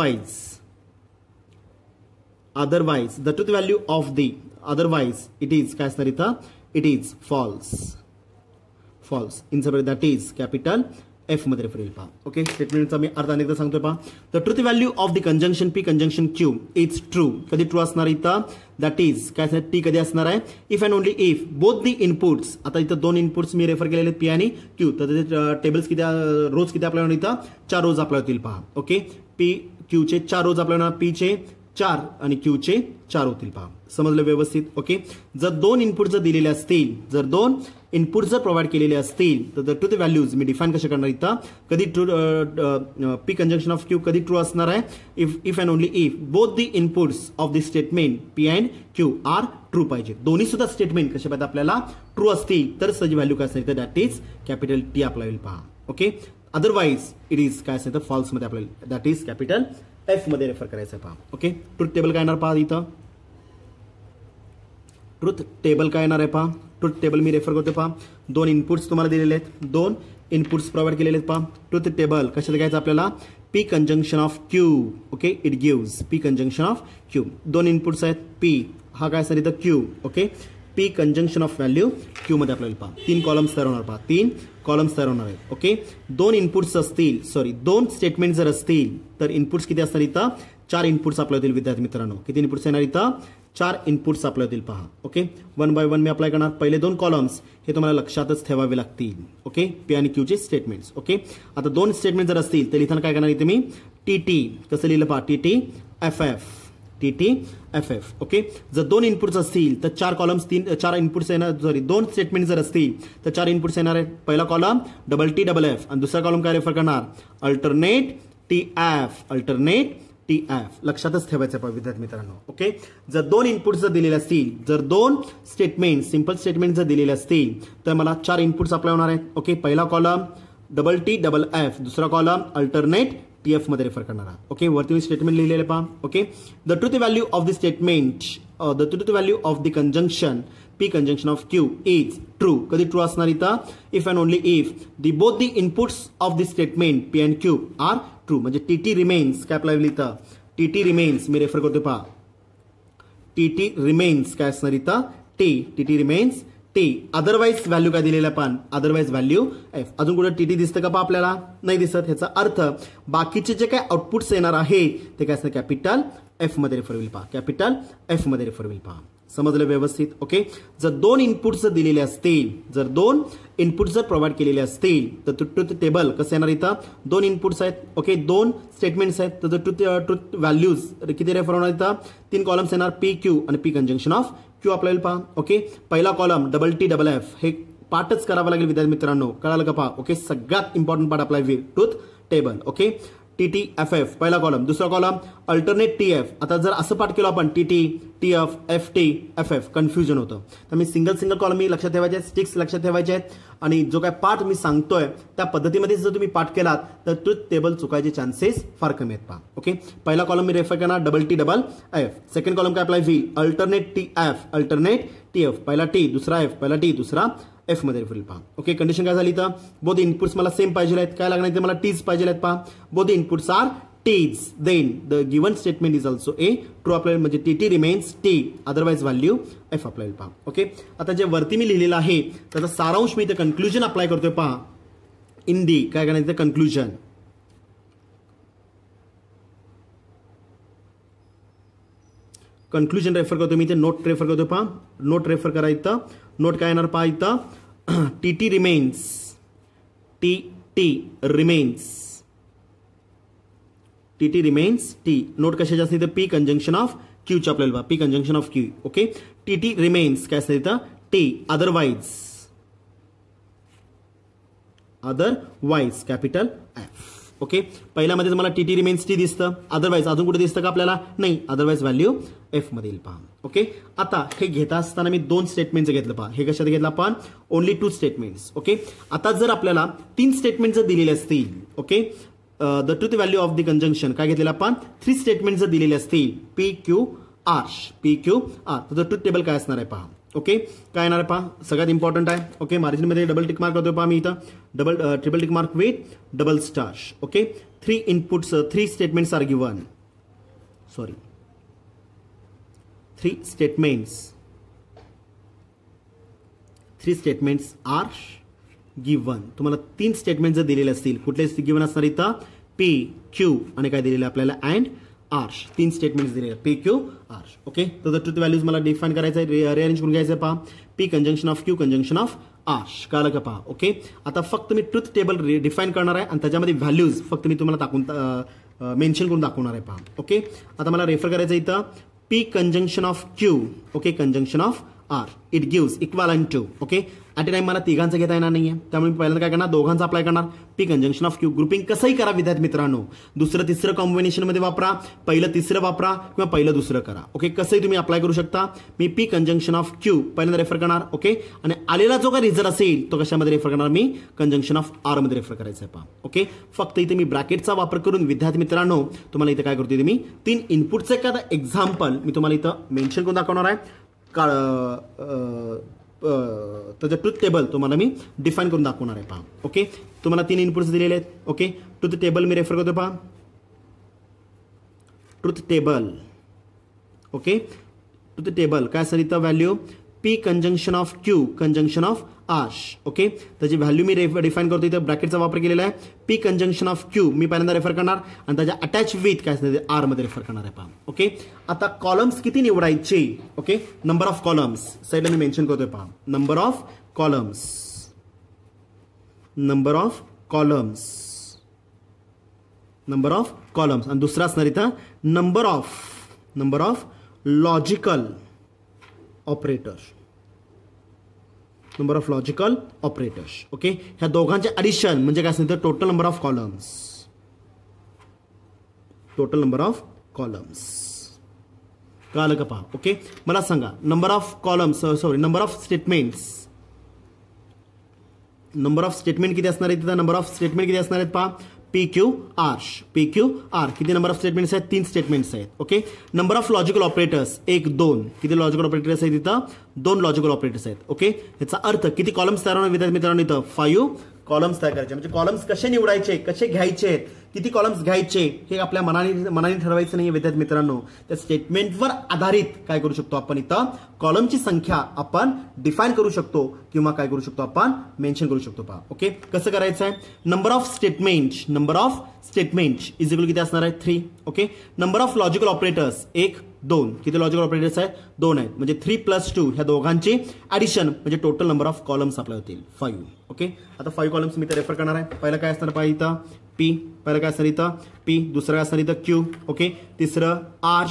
otherwise the truth value of the otherwise it is काय असणार इथं it is false inside bracket that is capital F मध्ये रेफर होईल पहा ओके स्टेटमेंटचा मी अर्थ अनेकदा सांगतोय पहा the truth value of the conjunction P conjunction Q is true कधी ट्रू असणार इथं दॅट इज काय असणार टी कधी असणार आहे if and only if both the inputs आता इथं दोन इनपुट्स मी रेफर केलेले पी आणि क्यू तर त्याचे टेबल्स किती रोज किती आपल्याला इथं 4 रोज आपल्याला होतील पहा ओके पी क्यूचे 4 रोज आपल्याला पीचे 4 आणि क्यूचे 4 होतील पहा समजलं व्यवस्थित ओके जर दोन इनपुट जर दिलेले असतील प्रोव्हाइड केलेले असतील तर द ट्रूथ व्हॅल्यूज मी डिफाईन कशा करणार इथं कधी true P conjunction of Q कधी ट्रू असणार आहे if and only if both the inputs of the statement P and Q are true पाहिजे दोन्ही सुद्धा स्टेटमेंट कशा पाहिजे आपल्याला ट्रू असतील तर त्याची व्हॅल्यू काय असेल दॅट इज कॅपिटल टी आपल्याला पहा ओके अदरवाइज इट इज काय असेल तर फॉल्स मध्ये आपल्याला दॅट इज कॅपिटल एफ मध्ये रेफर करायचं पहा ओके ट्रूथ टेबल काय येणार पहा इथं ट्रूथ टेबल काय येणार आहे पहा ट्रूथ टेबल मी रेफर करतो पहा दोन इनपुट्स तुम्हाला दिलेले आहेत दोन इनपुट्स प्रोव्हाइड केलेले आहेत पहा ट्रूथ टेबल कशाला घ्यायचं आपल्याला P conjunction of Q okay it gives P conjunction of Q दोन इनपुट्स आहेत पी हा काय असेल इथं Q okay P conjunction of value Q मध्ये आपल्याला पहा 3 कॉलम्स तयार होणार पहा 3 कॉलम्स तयार होणार आहेत ओके दोन इनपुट्स असतील दोन स्टेटमेंट जर असतील तर इनपुट्स किती असणार इथं 4 इनपुट्स आपल्याला होतील विद्यार्थी मित्रांनो किती इनपुट्स येणार इथं 4 इनपुट्स आपल्याला होतील पहा ओके 1 बाय 1 मी अप्लाय करणार पहिले 2 कॉलम्स हे तुम्हाला लक्षातच ठेवावे लागतील ओके पी आणि क्यूचे स्टेटमेंट्स ओके आता 2 स्टेटमेंट जर असतील तर इथं काय करणार इथे मी टी कसं लिहिलं पहा टी एफ एफ ओके जर 2 इनपुट्स असतील तर 4 कॉलम्स 4 इनपुट्स येणार 2 स्टेटमेंट जर असतील तर 4 इनपुट्स येणार आहेत पहिला कॉलम टी डबल एफ आणि दुसरा कॉलम काय रेफर करणार अल्टरनेट टी एफ लक्षातच ठेवायचं आहे विद्यार्थी मित्रांनो ओके जर 2 इनपुट्स जर दिलेले असतील जर 2 स्टेटमेंट सिंपल स्टेटमेंट जर दिलेले असतील तर मला 4 इनपुट्स अप्लाय होणार आहेत ओके पहिला कॉलम टी डबल एफ दुसरा कॉलम अल्टरनेट टी एफ मध्ये रेफर करणार ओके वरती मी स्टेटमेंट लिहिलेले पहा okay the truth value of the statement the truth value of the conjunction P conjunction of Q is true कधी true असणार इथं if and only if both the inputs of the statement P and Q are true म्हणजे T remains काय आपल्याला इथं T remains मी refer करतो पहा T remains काय असणार इथं T remains T otherwise value काय दिलेला पण अदरवाइज व्हॅल्यू एफ अजून कुठे टी दिसतं का पहा आपल्याला नाही दिसत ह्याचा अर्थ बाकीचे जे काय आउटपुट्स येणार आहेत ते काय असणार कॅपिटल एफ मध्ये रेफर होईल पहा कॅपिटल एफ मध्ये रेफर होईल पहा समजलं व्यवस्थित ओके जर 2 इनपुट्स जर दिलेले असतील जर 2 इनपुट्स जर प्रोव्हाइड केलेले असतील तर ट्रूथ टेबल कसं येणार इथं 2 इनपुट्स आहेत ओके 2 स्टेटमेंट्स आहेत तर ट्रूथ व्हॅल्यूज किती रेफर होणार इथं 3 कॉलम्स येणार पी क्यू आणि पी कंजंक्शन ऑफ क्यू आपल्याला पहा ओके पहिला कॉलम टी डबल एफ हे पार्टच करावं लागेल विद्यार्थी मित्रांनो कळालं का पहा ओके सगळ्यात इम्पॉर्टंट पार्ट आपला truth table okay T F F पहिला कॉलम दुसरा कॉलम अल्टरनेट टी एफ आता जर असं पाठ केलं आपण T F F T F F confusion होतं तर मी सिंगल कॉलम मी लक्षात ठेवायचे आहेत स्टिक्स लक्षात ठेवायचे आहेत आणि जो काय पाठ मी सांगतोय त्या पद्धतीमध्ये जर तुम्ही पाठ केलात तर ट्रूथ टेबल चुकायचे चान्सेस फार कमी आहेत पहा ओके पहिला कॉलम मी रेफर करणार T double F second column काय अप्लाय होईल अल्टरनेट टी एफ पहिला टी दुसरा एफ पहिला टी दुसरा एफ मध्ये रेफर पहा ओके कंडिशन काय झाली तर बोथ इनपुट्स मला सेम पाहिजे आहेत काय लागणार ते मला टीज पाहिजे आहेत पहा both inputs are Ts then the given statement is also a true आपल्याला म्हणजे T remains T otherwise value F आपल्याला पहा ओके आता जे वरती मी लिहिलेलं आहे त्याचा सारांश मी इथे कन्क्लुजन अप्लाय करतोय पहा इन दी काय करणार कन्क्लुजन कंक्लुजन रेफर करतो मी इथे नोट रेफर करतो पहा नोट रेफर करा इथं नोट काय येणार पहा इथं टी रिमेन्स टी नोट कशाच्या असते पी कंजंक्शन ऑफ क्यूच्या आपल्याला पहा P conjunction of Q okay T remains काय असते इथं T otherwise capital F okay, पहिल्यामध्ये मला टी रिमेन्स टी दिसतं, अदरवाईज अजून कुठे दिसतं का आपल्याला? नाही, अदरवाईज व्हॅल्यू एफ मध्ये येईल पहा. ओके, आता हे घेता असताना मी 2 स्टेटमेंटचं घेतलं पहा. हे कशात घेतलं आपण? Only 2 statements. ओके, आता जर आपल्याला 3 स्टेटमेंट जर दिलेले असतील, okay, the truth value of the conjunction काय घेतलेलं आपण? 3 स्टेटमेंट जर दिलेले असतील पी क्यू आर, तर ट्रुथ टेबल काय असणार आहे पहा. ओके, काय येणार आहे पहा? सगळ्यात इम्पॉर्टंट आहे. ओके, मार्जिनमध्ये डबल टिक मार्क करतोय पहा मी इथं, triple tick mark with double star. Okay, 3 inputs, 3 statements are given. Sorry, 3 statements are given. तुम्हाला 3 स्टेटमेंट जर दिलेले असतील, कुठले गिवन असणार इथं? पी क्यू आणि काय दिलेलं आपल्याला? And R. 3 स्टेटमेंट्स दिलेले पी क्यू आर. ओके, तर ट्रुथ व्हॅल्यूज मला डिफाईन करायचं आहे, रिअरेंज करून घ्यायचं आहे पहा. P conjunction of Q conjunction of R. कळलं का पहा? ओके, आता फक्त मी ट्रुथ टेबल डिफाईन करणार आहे आणि त्याच्यामध्ये व्हॅल्यूज फक्त मी तुम्हाला टाकून मेन्शन करून दाखवणार आहे पहा. ओके, आता मला रेफर करायचं इथं P conjunction of Q, okay, conjunction of R, it gives equivalent to. Okay, at a time मला तिघांचं घेता येणार नाहीये, त्यामुळे पहिल्यांदा काय करणार? दोघांचा अप्लाय करणार. P conjunction of Q. Grouping कसंही करा विद्यार्थी मित्रांनो, दुसरं तिसरं कॉम्बिनेशन मध्ये वापरा, पहिलं तिसरं वापरा किंवा पहिलं दुसरं करा. ओके, कसंही तुम्ही अप्लाय करू शकता. मी पी कंजंक्शन ऑफ क्यू पहिल्यांदा रेफर करणार. ओके, आणि आलेला जो काही रिझल्ट असेल तो कशामध्ये रेफर करणार? मी कंजंक्शन ऑफ आर मध्ये रेफर करायचं आहे पहा. ओके, फक्त इथे मी ब्रॅकेटचा वापर करून विद्यार्थी मित्रांनो तुम्हाला इथे काय करतोय, मी 3 इनपुटचं एखादा एक्झाम्पल मी तुम्हाला इथं मेन्शन करून दाखवणार आहे. त्याचं ट्रुथ टेबल तुम्हाला मी डिफाईन करून दाखवणार आहे पहा. ओके, तुम्हाला 3 इनपुट्स दिलेले आहेत. ओके, ट्रुथ टेबल मी रेफर करतो पहा. Truth table. Okay, truth table काय असेल इथं? Value P conjunction of Q conjunction of R. Okay, त्याची व्हॅल्यू मी डिफाईन करतो इथं, ब्रॅकेटचा वापर केलेला आहे. पी कंजंक्शन ऑफ क्यू मी पहिल्यांदा रेफर करणार आणि त्याच्या अटॅच विथ काय असते आर मध्ये रेफर करणार आहे पहा. ओके, आता कॉलम्स किती निवडायचे? ओके, नंबर ऑफ कॉलम्स साईडला मी मेन्शन करतोय पहा. नंबर ऑफ कॉलम्स आणि दुसरा असणार इथं number of logical operators. Okay, ह्या दोघांचे ऍडिशन म्हणजे काय असेल तर टोटल नंबर ऑफ कॉलम्स. कळलं का पहा? ओके, मला सांगा नंबर ऑफ स्टेटमेंट किती असणार आहेत? नंबर ऑफ स्टेटमेंट किती असणार आहेत पहा. पी क्यू आर किती नंबर ऑफ स्टेटमेंट्स आहेत? 3 स्टेटमेंट्स आहेत. Okay, number of logical operators 1 2. किती लॉजिकल ऑपरेटर्स आहेत इथं? 2 लॉजिकल ऑपरेटर्स आहेत. ओके, याचा अर्थ किती कॉलम्स तयार होणार विद्यार्थी मित्रांनो? इथं 5 कॉलम्स तयार करायचे. म्हणजे कॉलम्स कसे निवडायचे, कसे घ्यायचे, किती कॉलम्स घ्यायचे हे आपल्या मनाने ठरवायचं नाही विद्यार्थी मित्रांनो. त्या स्टेटमेंटवर आधारित काय करू शकतो आपण इथं? कॉलमची संख्या आपण डिफाईन करू शकतो किंवा काय करू शकतो आपण? मेन्शन करू शकतो पहा. ओके, कसं करायचं आहे? Number of statement is equal किती असणार आहे? 3. Okay, number of logical operators 1 2. किती लॉजिकल ऑपरेटर्स आहेत? 2 आहेत. म्हणजे 3 + 2 ह्या दोघांची ऍडिशन म्हणजे टोटल नंबर ऑफ कॉलम्स आपल्याला होतील 5. ओके, आता 5 कॉलम्स मी इथं रेफर करणार आहे. पहिलं काय असणार पाहिजे इथं? पी. पहिलं काय असणार इथं? पी. दुसरं काय असणार इथं? क्यू. ओके, तिसरं आर.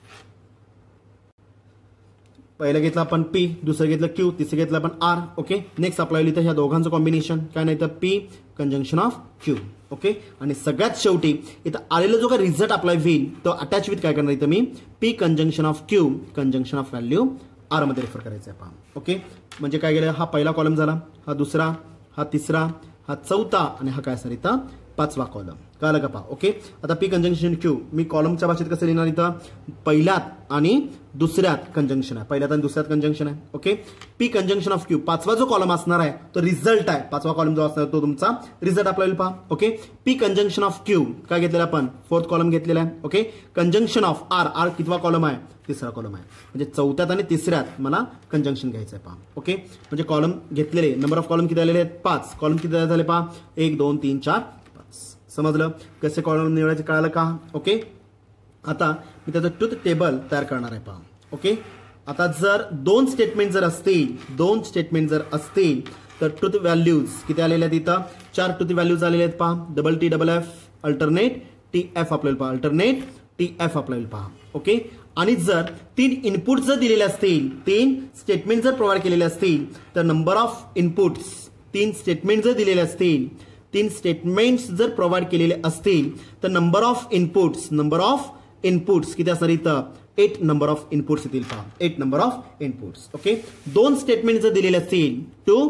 पहिलं घेतलं आपण पी, दुसरं घेतलं क्यू, तिसरं घेतलं आपण आर. ओके, नेक्स्ट अप्लाय इथं ह्या दोघांचं कॉम्बिनेशन काय नाही तर P conjunction of Q. Okay, आणि सगळ्यात शेवटी इथं आलेला जो काही रिझल्ट अप्लाय होईल तो अटॅच विथ काय करणार इथं मी? P conjunction of Q conjunction of value R मध्ये रेफर करायचं आहे पहा. ओके, म्हणजे काय गेलं? हा पहिला कॉलम झाला, हा दुसरा, हा तिसरा, हा चौथा आणि हा काय असणार इथं? 5वा कॉलम. कळलं का पहा? ओके, आता पी कंजंक्शन क्यू मी कॉलमच्या भाषेत कसं लिहिणार इथं? पहिल्यात आणि दुसऱ्यात कंजंक्शन आहे, पहिल्यात आणि दुसऱ्यात कंजंक्शन आहे. Okay, P conjunction of Q 5वा जो कॉलम असणार आहे तो रिझल्ट आहे. 5वा कॉलम जो असणार तो तुमचा रिझल्ट आपल्याला पहा. Okay, P conjunction of Q काय घेतलेला आपण? 4th कॉलम घेतलेला आहे. ओके, कंजंक्शन ऑफ आर कितवा कॉलम आहे? 3रा कॉलम आहे. म्हणजे 4थ्यात आणि 3ऱ्यात मला कंजंक्शन घ्यायचं आहे पहा. ओके, म्हणजे कॉलम घेतलेले नंबर ऑफ कॉलम किती आलेले आहेत? 5. कॉलम किती झाले पहा? 1 2 3 4 5. समजलं कसे कॉलम निवडायचे? कळालं का? ओके, आता मी त्याचं ट्रुथ टेबल तयार करणार आहे पहा. ओके, आता जर 2 स्टेटमेंट जर असतील तर ट्रुथ व्हॅल्यूज किती आलेल्या आहेत इथं? 4 ट्रुथ व्हॅल्यूज आलेल्या आहेत पहा. Double T double F alternate T F आपल्याला पहा. अल्टरनेट टी एफ आपल्याला पहा. ओके, आणि जर 3 इनपुट जर दिलेले असतील, 3 स्टेटमेंट जर प्रोव्हाइड केलेले असतील तर नंबर ऑफ इनपुट्स 3 स्टेटमेंट जर दिलेले असतील 3 स्टेटमेंट्स जर प्रोव्हाइड केलेले असतील तर नंबर ऑफ इनपुट्स किती असणार इथं 8 नंबर ऑफ इनपुट्स येतील पहा 8 number of inputs okay 2 statement जर दिलेले असतील 2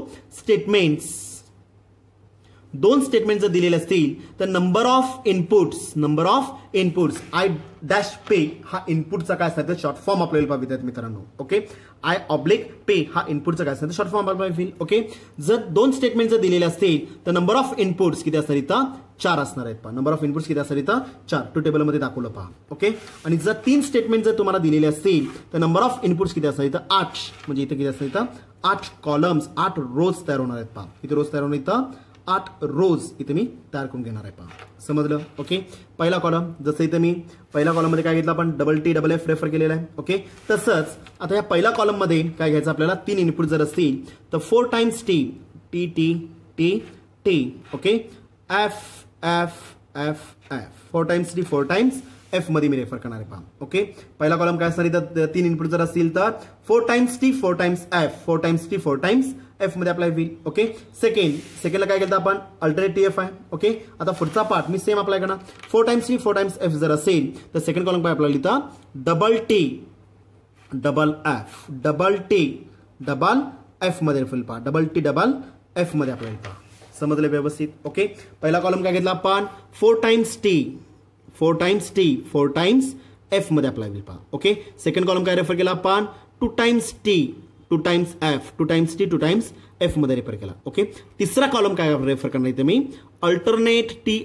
स्टेटमेंट जर दिलेले असतील तर number of inputs I dash पे हा इनपुटचा काय असणार शॉर्ट फॉर्म आपल्याला पहा विद्यार्थी मित्रांनो ओके आय ऑब्लिक पे हा इनपुटचा काय असणार शॉर्ट फॉर्म आपल्याला होईल ओके जर 2 स्टेटमेंट जर दिलेले असतील तर नंबर ऑफ इनपुट्स किती असणार इथं 4 असणार आहेत पहा नंबर ऑफ इनपुट्स किती असणार इथं 4 टू टेबलमध्ये दाखवलं पहा ओके आणि जर 3 स्टेटमेंट जर तुम्हाला दिलेले असतील तर नंबर ऑफ इनपुट्स किती असणार इथं 8 म्हणजे इथं किती असणार इथं 8 कॉलम्स 8 रोज तयार होणार आहेत पहा किती रोज तयार होणार इथं 8 रोज इथे मी तयार करून घेणार आहे पहा समजलं ओके पहिला कॉलम जसं इथे मी पहिल्या कॉलममध्ये काय घेतलं आपण double T double F refer केलेला आहे ओके तसंच आता या पहिल्या कॉलममध्ये काय घ्यायचं आपल्याला 3 इनपुट जर असतील तर 4 times T T T T T okay F F F F 4 times T 4 times F मध्ये मी रेफर करणार आहे पहा ओके पहिला कॉलम काय असणार इथं 3 इनपुट जर असतील तर 4 times T 4 times F 4 times T 4 times F मध्ये अप्लाय होईल ओके सेकंडला काय केलं आपण अल्टरनेट टी एफ आहे ओके आता पुढचा पार्ट मी सेम अप्लाय करणार 4 टाइम्स टी 4 टाइम्स एफ जर असेल तर सेकंड कॉलम काय आपल्याला लिहिता double T double T double F मध्ये रेफर पहा डबल टी डबल एफ मध्ये आपल्याला पहा समजले व्यवस्थित ओके पहिला कॉलम काय घेतला आपण 4 टाइम्स टी 4 टाइम्स एफ मध्ये अप्लाय होईल पहा ओके सेकंड कॉलम काय रेफर केला आपण 2 times T 2 times F 2 times T 2 times F मध्ये रेफर केला ओके तिसरा कॉलम काय रेफर करणार इथे मी अल्टरनेट टी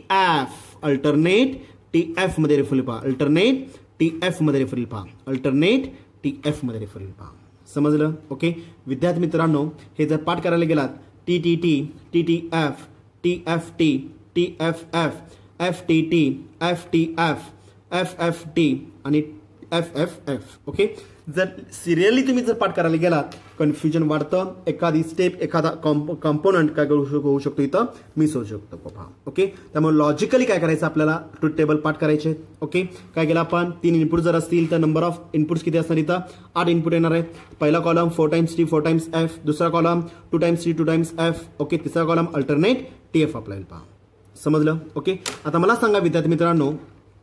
एफ मध्ये रेफर पहा अल्टरनेट टी एफ मध्ये रेफर पहा अल्टरनेट टी एफ मध्ये रेफर पहा समजलं ओके विद्यार्थी मित्रांनो हे जर पाठ करायला गेलात T T T T T F T F T T F F F T T F T F F F T आणि एफ एफ एफ ओके जर सिरियली तुम्ही जर पाठ करायला गेलात कन्फ्युजन वाढतं एखादी स्टेप एखादा कॉम्पोनंट काय होऊ शकतो इथं मिस होऊ शकतो पहा ओके त्यामुळे लॉजिकली काय करायचं आपल्याला ट्रूथ टेबल पाठ करायचे ओके काय केलं आपण 3 इनपुट जर असतील तर नंबर ऑफ इनपुट्स किती असणार इथं 8 इनपुट येणार आहेत पहिला column 4 times T 4 times F दुसरा column 2 times T 2 times F okay तिसरा column alternate T F apply पहा समजलं ओके आता मला सांगा विद्यार्थी मित्रांनो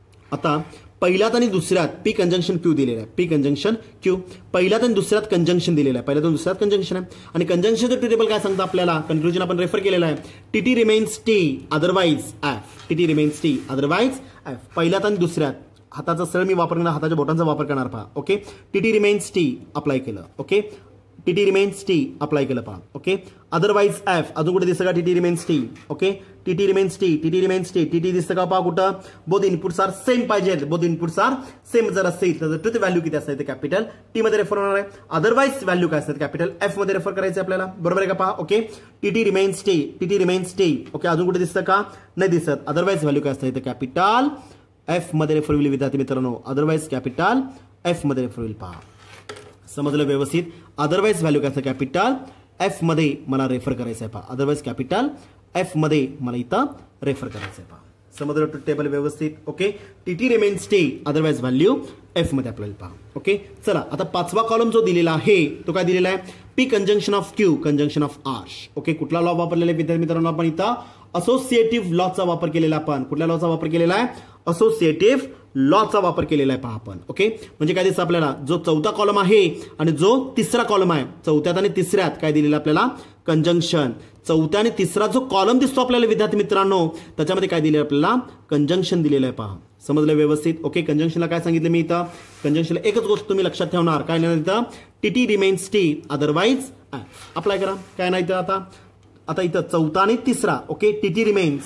आता पहिल्यात आणि दुसऱ्यात पी कंजंक्शन क्यू दिलेला आहे पी कंजंक्शन क्यू पहिल्यात आणि दुसऱ्यात कंजंक्शन दिलेलं आहे पहिल्यात आणि दुसऱ्यात कंजंक्शन आहे आणि कंजंक्शनचं टेबल काय सांगतं आपल्याला कन्क्लुजन आपण रेफर केलेलं आहे T T remains T otherwise F T T remains T otherwise F पहिल्यात आणि दुसऱ्यात हाताचा सरळ मी वापर करणार हाताच्या बोटांचा वापर करणार पहा okay T T remains T apply केलं okay T T remains T apply केलं पहा ओके अदरवाइज एफ अजून कुठे दिसतं का T T remains T okay T T remains T T T दिसतं का पहा कुठं बोथ इनपुट्स आर सेम पाहिजेत बोथ इनपुट्स आर सेम जर असेल तर ट्रुथ व्हॅल्यू किती असते कॅपिटल टी मध्ये रेफर होणार आहे अदरवाइज व्हॅल्यू काय असतात कॅपिटल एफ मध्ये रेफर करायचं आपल्याला बरोबर आहे का पहा okay T T remains T okay अजून कुठे दिसतं का नाही दिसत अदरवाइज व्हॅल्यू काय असतं कॅपिटल एफ मध्ये रेफर होईल विद्यार्थी मित्रांनो अदरवाइज कॅपिटल एफ मध्ये रेफर होईल पहा समजलं व्यवस्थित अदरवाइज व्हॅल्यू काय असतं कॅपिटल एफ मध्ये मला रेफर करायचं आहे पहा अदरवाइज कॅपिटल एफ मध्ये मला इथं रेफर करायचं आहे पहा समजलं टू टेबल व्यवस्थित okay T T remains T otherwise value F मध्ये आपल्याला पहा ओके चला आता पाचवा कॉलम जो दिलेला आहे तो काय दिलेला आहे P conjunction of Q conjunction of R okay कुठला लॉ वापरलेला आहे विद्यार्थी मित्रांनो आपण इथं असोसिएटिव्ह लॉचा वापर केलेला आपण कुठल्या लॉचा वापर केलेला आहे असोसिएटिव्ह लॉचा वापर केलेला आहे पहा आपण ओके म्हणजे काय दिसतं आपल्याला जो चौथा कॉलम आहे आणि जो तिसरा कॉलम आहे चौथ्यात आणि तिसऱ्यात काय दिलेलं आपल्याला कंजंक्शन चौथ्या आणि तिसरा जो कॉलम दिसतो आपल्याला विद्यार्थी मित्रांनो त्याच्यामध्ये काय दिलेलं आपल्याला कंजंक्शन दिलेलं आहे पहा समजलं व्यवस्थित ओके कंजंक्शनला काय सांगितलं मी इथं कंजंक्शनला एकच गोष्ट तुम्ही लक्षात ठेवणार काय नाही इथं T T remains T otherwise apply करा काय नाही इथं आता इथं चौथा आणि तिसरा ओके टीटी रिमेन्स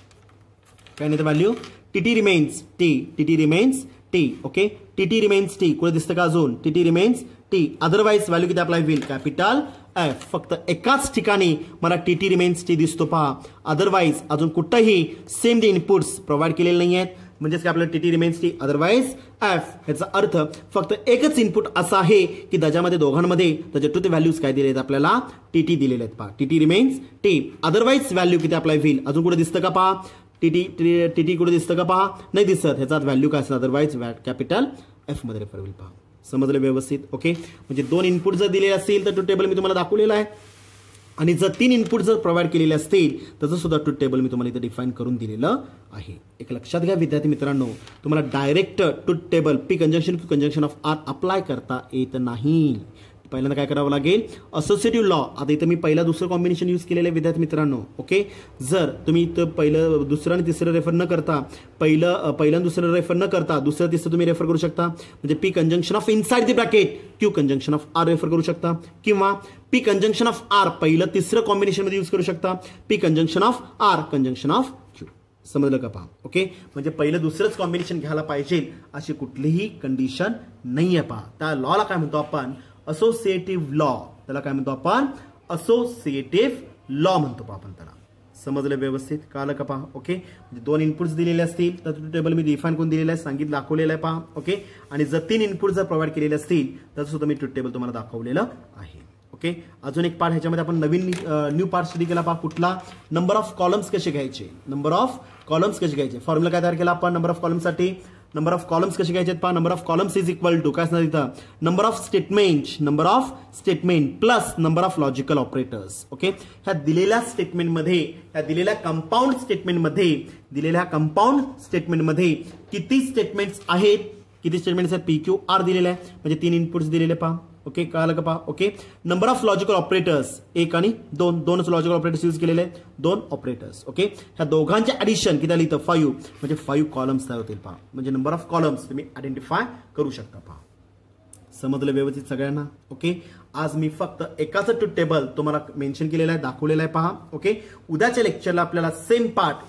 काय नाही value T T remains T okay T T remains T कुठे दिसतं का अजून T T remains T otherwise value किती अप्लाय होईल कॅपिटल एफ फक्त एकाच ठिकाणी मला टीटी रिमेन्स टी दिसतो पहा अदरवाइज अजून कुठंही सेम दी इनपुट्स प्रोव्हाइड केलेले नाही आहेत म्हणजेच काय आपल्याला T T remains T otherwise F याचा अर्थ फक्त एकच इनपुट असा आहे की त्याच्यामध्ये दोघांमध्ये त्याचे ट्रुथ व्हॅल्यूज काय दिले आहेत आपल्याला टीटी दिलेले आहेत पहा T T remains T otherwise value किती अप्लाय होईल अजून कुठे दिसतं का पहा टीटी कुठे दिसतं का पहा नाही दिसत ह्याचा व्हॅल्यू काय असणार अदरवाइज कॅपिटल एफ मध्ये रेफर होईल पहा समजलं व्यवस्थित ओके म्हणजे 2 इनपुट जर दिले असतील तर तो टेबल मी तुम्हाला दाखवलेला आहे आणि जर 3 इनपुट जर प्रोव्हाइड केलेले असतील त्याचं सुद्धा ट्रुथ टेबल मी तुम्हाला इथे डिफाईन करून दिलेलं आहे. एक लक्षात घ्या विद्यार्थी मित्रांनो, तुम्हाला direct truth table P conjunction Q conjunction of R apply करता येत नाही. पहिल्यांदा काय करावं लागेल, असोसिएटिव्ह लॉ. आता इथं मी पहिला दुसरं कॉम्बिनेशन यूज केलेलं आहे विद्यार्थी मित्रांनो. ओके, जर तुम्ही इथं पहिलं दुसरं आणि तिसरं रेफर न करता पहिलं दुसरं रेफर न करता दुसरं तिसरं तुम्ही रेफर करू शकता. म्हणजे P conjunction of inside the bracket Q conjunction of R refer करू शकता, किंवा पी कंजंक्शन ऑफ आर पहिलं तिसरं कॉम्बिनेशन मध्ये यूज करू शकता, P conjunction of R conjunction of Q. समजलं का पहा. ओके, म्हणजे पहिलं दुसरंच कॉम्बिनेशन घ्यायला पाहिजे अशी कुठलीही कंडिशन नाहीये पहा. त्या लॉला काय म्हणतो आपण, असोसिएटिव्ह लॉ. त्याला काय म्हणतो आपण, असोसिएटिव्ह लॉ म्हणतो आपण त्याला. समजलं व्यवस्थित, कळलं का पहा. ओके, म्हणजे 2 इनपुट्स दिलेले असतील तर टेबल मी डिफाईन करून दिलेलं आहे, सांगितलं दाखवलेलं आहे पहा. ओके, आणि जर 3 इनपुट जर प्रोव्हाइड केलेले असतील तर सुद्धा मी ट्रुथ टेबल तुम्हाला दाखवलेलं आहे. ओके, अजून एक पार्ट ह्याच्यामध्ये आपण नवीन न्यू पार्ट स्टडी केला पहा. कुठला, नंबर ऑफ कॉलम्स कसे घ्यायचे. नंबर ऑफ कॉलम्स कसे घ्यायचे, फॉर्म्युला काय तयार केला आपण नंबर ऑफ कॉलम्ससाठी. नंबर ऑफ कॉलम्स कसे घ्यायचे पहा. Number of columns is equal to काय असणार इथं, number of statement plus number of logical operators. Okay, ह्या दिलेल्या स्टेटमेंटमध्ये, ह्या दिलेल्या कंपाऊंड स्टेटमेंटमध्ये किती स्टेटमेंट्स आहेत, किती स्टेटमेंट्स आहेत, पी क्यू आर दिलेले आहे, म्हणजे 3 इनपुट्स दिलेले पहा. ओके, कळलं का पहा. Okay, number of logical operators 1 आणि 2, 2च लॉजिकल ऑपरेटर्स यूज केलेले आहेत, 2 ऑपरेटर्स. ओके, ह्या दोघांचे ऍडिशन किती आली इथं 5, म्हणजे 5 कॉलम्स तयार होतील पहा. म्हणजे नंबर ऑफ कॉलम्स तुम्ही आयडेंटिफाय करू शकता पहा. समजलं व्यवस्थित सगळ्यांना. ओके, आज मी फक्त एकाच ट्रुथ टेबल तुम्हाला मेन्शन केलेलं आहे, दाखवलेलं आहे पहा. ओके, उद्याच्या लेक्चरला आपल्याला सेम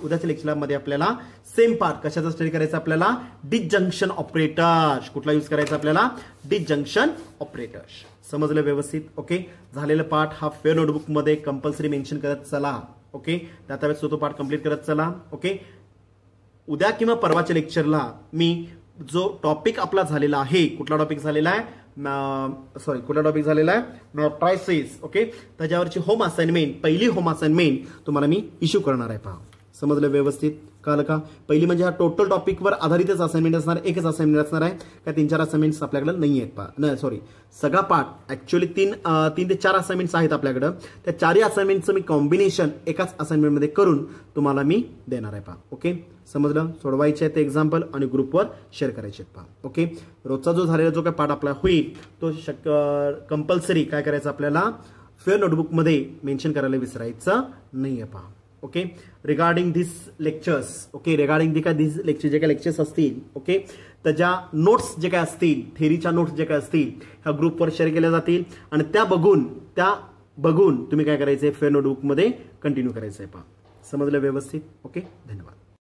पार्ट कशाचा स्टडी करायचा आपल्याला, डिसजंक्शन ऑपरेटर्स. कुठला यूज करायचा आपल्याला, डिसजंक्शन ऑपरेटर्स. समजलं व्यवस्थित. ओके, झालेला पार्ट हा फेअर नोटबुक मध्ये कंपल्सरी मेन्शन करत चला. ओके, त्या वेळेस तो पार्ट कंप्लीट करत चला. ओके, उद्या किंवा परवाच्या लेक्चरला मी जो टॉपिक आपला झालेला आहे, कुठला टॉपिक झालेला आहे, मॅट्रायसिस. ओके, त्याच्यावरची पहिली होम असाइनमेंट तुम्हाला मी इश्यू करणार आहे पहा. समजलं व्यवस्थित, कळलं का. पहिली म्हणजे हा टोटल टॉपिकवर आधारितच असाइनमेंट असणार, एकच असाइनमेंट असणार आहे. काय 3-4 असाइनमेंट्स आपल्याकडे नाही आहेत पहा. नाही सॉरी, सगळा पार्ट ऍक्च्युअली 3 ते 4 असाइनमेंट्स आहेत आपल्याकडे. त्या 4ही असाइनमेंटचं मी कॉम्बिनेशन एकाच असाइनमेंटमध्ये करून तुम्हाला मी देणार आहे पहा. ओके, समजलं. सोडवायचे आहे ते एक्झाम्पल आणि ग्रुपवर शेअर करायचे आहेत पहा. ओके, रोजचा जो झालेला जो काय पार्ट आपला होईल तो कंपल्सरी काय करायचं आपल्याला, फेअर नोटबुकमध्ये मेन्शन करायला विसरायचं नाही आहे पहा. Okay, regarding this lectures. Okay, regarding this lecture जे काही लेक्चर्स असतील, ओके, त्याच्या नोट्स जे काय असतील, थेरीच्या नोट्स जे काय असतील ह्या ग्रुपवर शेअर केल्या जातील आणि त्या बघून तुम्ही काय करायचंय, फेअर नोटबुकमध्ये कंटिन्यू करायचंय पहा. समजलं व्यवस्थित. ओके, धन्यवाद.